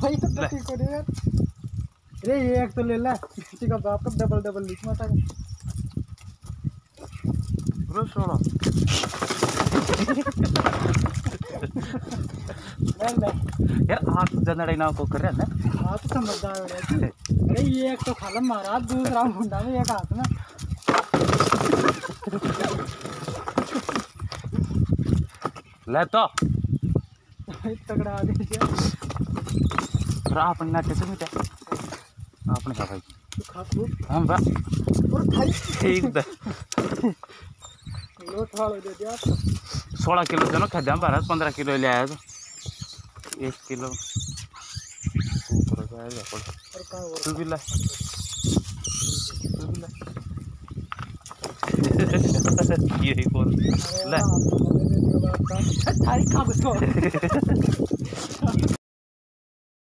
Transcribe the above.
भाई तो ठीक हो यार। रे ये एक तो ले ला, किसी का बाप का डबल डबल लिख मत आगे। ब्रो छोड़ो ले यार हाथ जनड़े ना को कर रहा है ना। हाँ तो समझदार हो रहा है। अरे ये एक तो खाला मारा, दूसरा मुंडा में एक हाथ में। ले तो तगड़ा आ गया अपन ना कैसे मिटा आपने खा भाई तू खा तू हम बा और भाई ठीक द लो थाल दे दिया 16 किलो जनो खाद्य भारत 15 किलो ले आया तो 1 किलो ऊपर जाएगा और का और तू भी ला ये कौन ला थारी खा बस